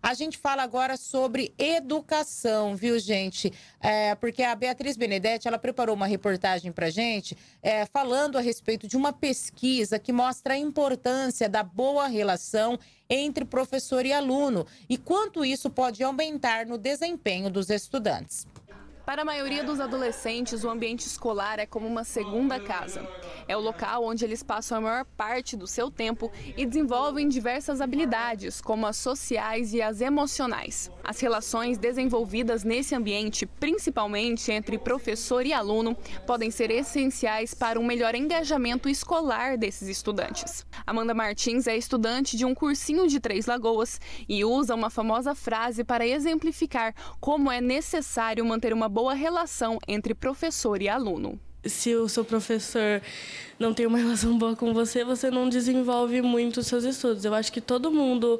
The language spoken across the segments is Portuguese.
A gente fala agora sobre educação, viu, gente? Porque a Beatriz Benedetti, ela preparou uma reportagem pra gente, falando a respeito de uma pesquisa que mostra a importância da boa relação entre professor e aluno e quanto isso pode aumentar no desempenho dos estudantes. Para a maioria dos adolescentes, o ambiente escolar é como uma segunda casa. É o local onde eles passam a maior parte do seu tempo e desenvolvem diversas habilidades, como as sociais e as emocionais. As relações desenvolvidas nesse ambiente, principalmente entre professor e aluno, podem ser essenciais para um melhor engajamento escolar desses estudantes. Amanda Martins é estudante de um cursinho de Três Lagoas e usa uma famosa frase para exemplificar como é necessário manter uma boa relação entre professor e aluno. Se o seu professor não tem uma relação boa com você, você não desenvolve muito os seus estudos. Eu acho que todo mundo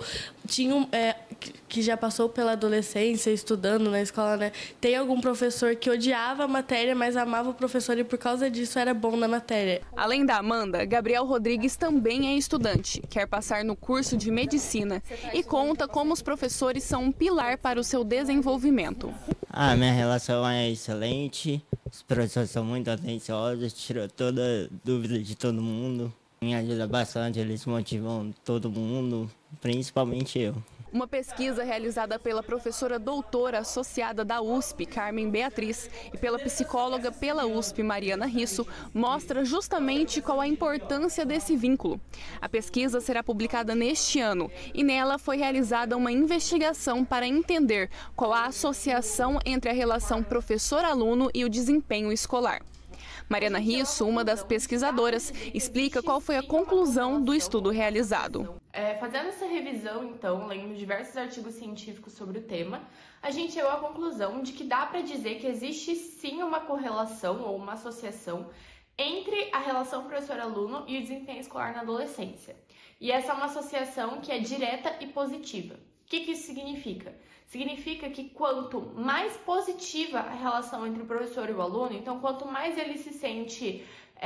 que já passou pela adolescência, estudando na escola, né, tem algum professor que odiava a matéria, mas amava o professor e por causa disso era bom na matéria. Além da Amanda, Gabriel Rodrigues também é estudante, quer passar no curso de medicina e conta como os professores são um pilar para o seu desenvolvimento. A minha relação é excelente, os professores são muito atenciosos, tiram toda dúvida de todo mundo, me ajuda bastante, eles motivam todo mundo, principalmente eu. Uma pesquisa realizada pela professora doutora associada da USP, Carmen Beatriz, e pela psicóloga pela USP, Mariana Risso, mostra justamente qual a importância desse vínculo. A pesquisa será publicada neste ano e nela foi realizada uma investigação para entender qual a associação entre a relação professor-aluno e o desempenho escolar. Mariana Risso, uma das pesquisadoras, explica qual foi a conclusão do estudo realizado. Fazendo essa revisão, então, lendo diversos artigos científicos sobre o tema, a gente chegou à conclusão de que dá para dizer que existe sim uma correlação ou uma associação entre a relação professor-aluno e o desempenho escolar na adolescência. E essa é uma associação que é direta e positiva. O que isso significa? Significa que quanto mais positiva a relação entre o professor e o aluno, então quanto mais ele se sente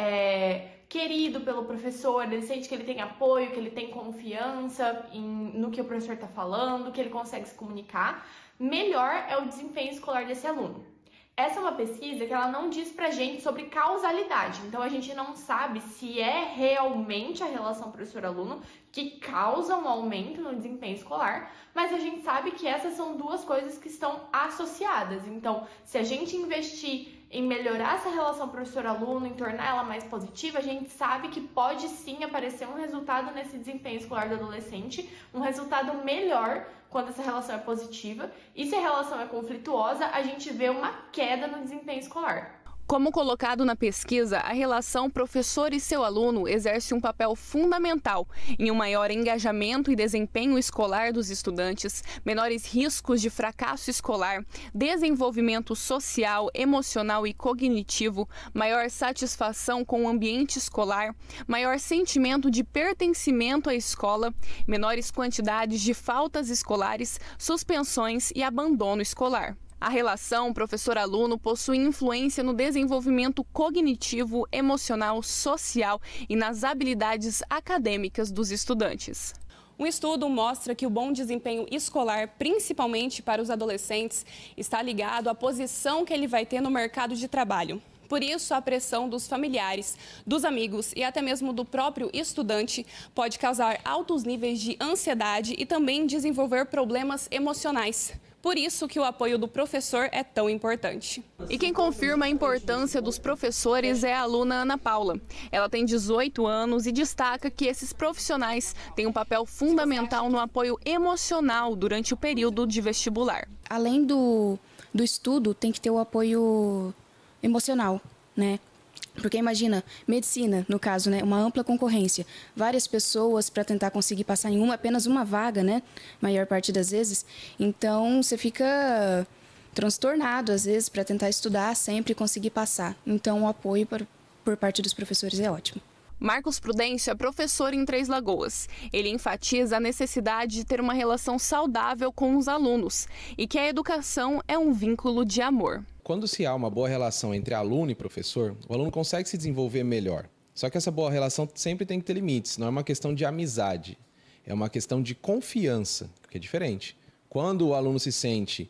querido pelo professor, ele sente que ele tem apoio, que ele tem confiança no que o professor está falando, que ele consegue se comunicar, melhor é o desempenho escolar desse aluno. Essa é uma pesquisa que ela não diz pra gente sobre causalidade, então a gente não sabe se é realmente a relação professor-aluno que causa um aumento no desempenho escolar, mas a gente sabe que essas são duas coisas que estão associadas. Então, se a gente investir em melhorar essa relação professor-aluno, em tornar ela mais positiva, a gente sabe que pode sim aparecer um resultado nesse desempenho escolar do adolescente, um resultado melhor quando essa relação é positiva, e se a relação é conflituosa, a gente vê uma queda no desempenho escolar. Como colocado na pesquisa, a relação professor e seu aluno exerce um papel fundamental em um maior engajamento e desempenho escolar dos estudantes, menores riscos de fracasso escolar, desenvolvimento social, emocional e cognitivo, maior satisfação com o ambiente escolar, maior sentimento de pertencimento à escola, menores quantidades de faltas escolares, suspensões e abandono escolar. A relação professor-aluno possui influência no desenvolvimento cognitivo, emocional, social e nas habilidades acadêmicas dos estudantes. Um estudo mostra que o bom desempenho escolar, principalmente para os adolescentes, está ligado à posição que ele vai ter no mercado de trabalho. Por isso, a pressão dos familiares, dos amigos e até mesmo do próprio estudante pode causar altos níveis de ansiedade e também desenvolver problemas emocionais. Por isso que o apoio do professor é tão importante. E quem confirma a importância dos professores é a aluna Ana Paula. Ela tem 18 anos e destaca que esses profissionais têm um papel fundamental no apoio emocional durante o período de vestibular. Além do estudo, tem que ter o apoio emocional, né? Porque imagina, medicina, no caso, né, uma ampla concorrência, várias pessoas para tentar conseguir passar em apenas uma vaga, né, maior parte das vezes. Então, você fica transtornado, às vezes, para tentar estudar sempre e conseguir passar. Então, o apoio por parte dos professores é ótimo. Marcos Prudêncio é professor em Três Lagoas. Ele enfatiza a necessidade de ter uma relação saudável com os alunos e que a educação é um vínculo de amor. Quando se há uma boa relação entre aluno e professor, o aluno consegue se desenvolver melhor. Só que essa boa relação sempre tem que ter limites, não é uma questão de amizade, é uma questão de confiança, que é diferente. Quando o aluno se sente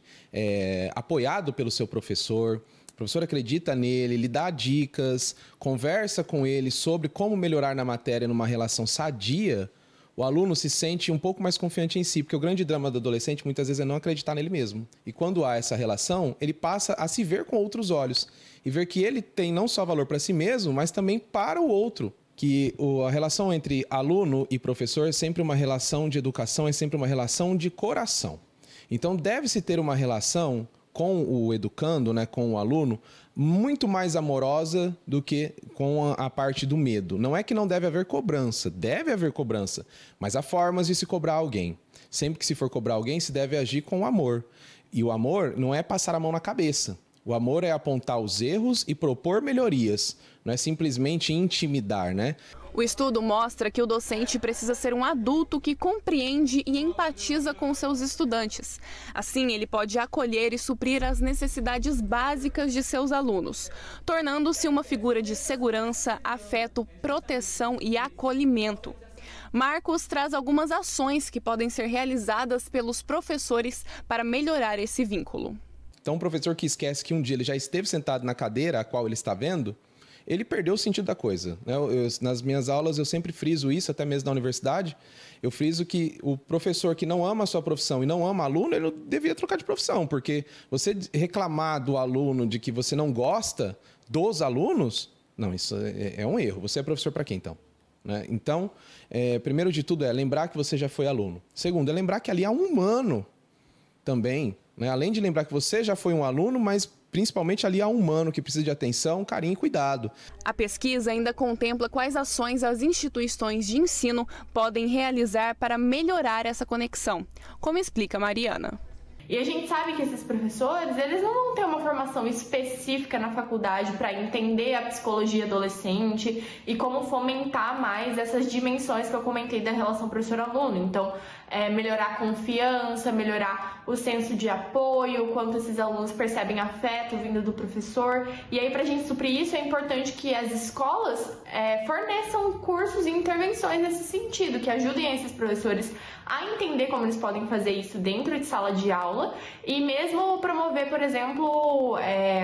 apoiado pelo seu professor, o professor acredita nele, lhe dá dicas, conversa com ele sobre como melhorar na matéria numa relação sadia, o aluno se sente um pouco mais confiante em si, porque o grande drama do adolescente muitas vezes é não acreditar nele mesmo. E quando há essa relação, ele passa a se ver com outros olhos e ver que ele tem não só valor para si mesmo, mas também para o outro. Que a relação entre aluno e professor é sempre uma relação de educação, é sempre uma relação de coração. Então deve-se ter uma relação com o educando, né, com o aluno, muito mais amorosa do que com a parte do medo. Não é que não deve haver cobrança, deve haver cobrança, mas há formas de se cobrar alguém. Sempre que se for cobrar alguém, se deve agir com amor. E o amor não é passar a mão na cabeça. O amor é apontar os erros e propor melhorias, não é simplesmente intimidar, né? O estudo mostra que o docente precisa ser um adulto que compreende e empatiza com seus estudantes. Assim, ele pode acolher e suprir as necessidades básicas de seus alunos, tornando-se uma figura de segurança, afeto, proteção e acolhimento. Marcos traz algumas ações que podem ser realizadas pelos professores para melhorar esse vínculo. Então, um professor que esquece que um dia ele já esteve sentado na cadeira a qual ele está vendo, ele perdeu o sentido da coisa. Nas minhas aulas eu sempre friso isso, até mesmo na universidade, eu friso que o professor que não ama a sua profissão e não ama aluno, ele devia trocar de profissão, porque você reclamar do aluno de que você não gosta dos alunos, não, isso é um erro. Você é professor para quem, então? Né? Então, primeiro de tudo é lembrar que você já foi aluno. Segundo, é lembrar que ali há um humano também, né? Além de lembrar que você já foi um aluno, mas principalmente ali há um humano que precisa de atenção, carinho e cuidado. A pesquisa ainda contempla quais ações as instituições de ensino podem realizar para melhorar essa conexão, como explica Mariana. E a gente sabe que esses professores, eles não vão ter uma formação específica na faculdade para entender a psicologia adolescente e como fomentar mais essas dimensões que eu comentei da relação professor-aluno. Então, melhorar a confiança, melhorar o senso de apoio, quanto esses alunos percebem afeto vindo do professor. E aí, para a gente suprir isso, é importante que as escolas forneçam cursos e intervenções nesse sentido, que ajudem esses professores a entender como eles podem fazer isso dentro de sala de aula e mesmo promover, por exemplo,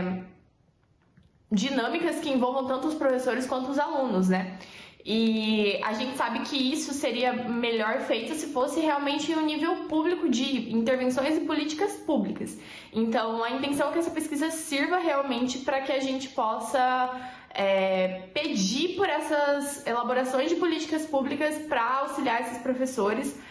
dinâmicas que envolvam tanto os professores quanto os alunos, né? E a gente sabe que isso seria melhor feito se fosse realmente um nível público de intervenções e políticas públicas. Então, a intenção é que essa pesquisa sirva realmente para que a gente possa pedir por essas elaborações de políticas públicas para auxiliar esses professores